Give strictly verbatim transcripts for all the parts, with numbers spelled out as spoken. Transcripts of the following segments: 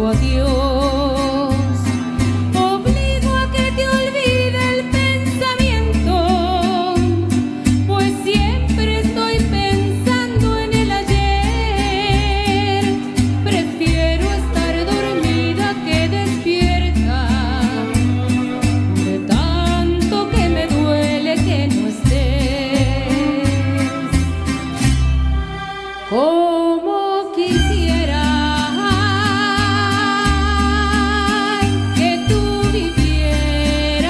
digo adiós. Obligo a que te olvide el pensamiento, pues siempre estoy pensando en el ayer. Prefiero estar dormida que despierta, de tanto que me duele que no estés. Como quisiera que tú vivieras,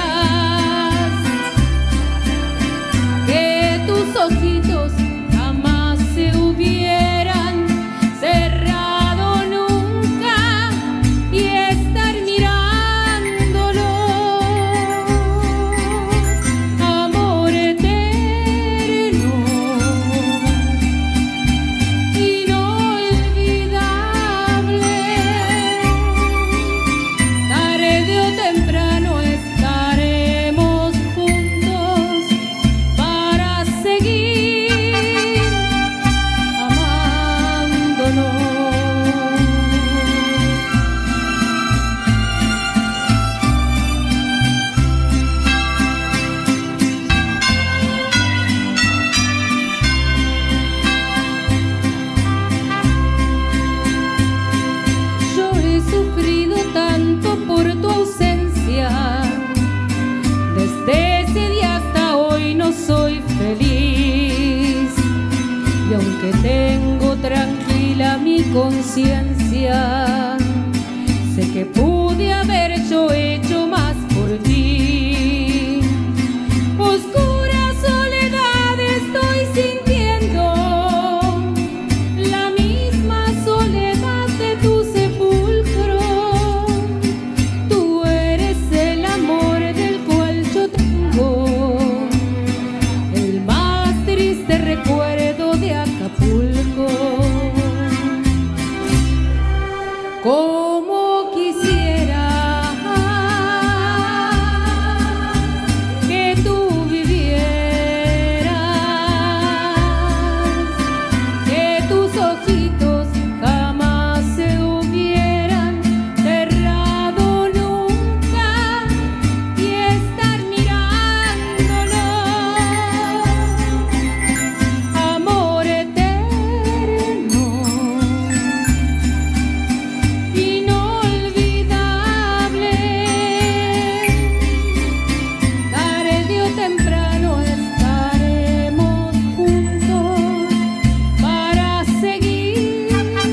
que tus ojitos jamás se hubieran cerrado nunca y estar mirándolos. Amor eterno, tarde o temprano estaremos juntos para seguir amándonos. Yo he sufrido tanto por tu ausencia, desde ese día hasta hoy no soy feliz. Y aunque tengo tranquila mi conciencia, sé que pude haber yo hecho más por ti. Oscura soledad estoy sintiendo, la misma soledad de tu sepulcro. Tú eres el amor del cual yo tengo el más triste recuerdo de Acapulco. Como quisiera que tú vivieras, que tus ojitos jamás se hubieran cerrado nunca y estar mirándonos. Amor eterno, inolvidable, tarde o temprano estaremos juntos para seguir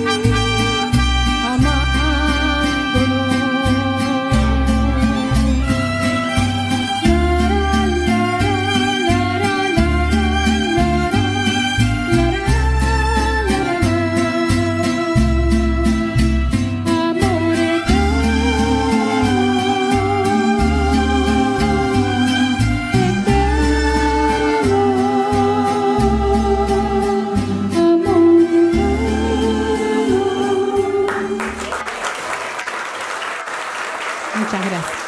amándonos. Amor eterno, amor eterno. Muchas gracias.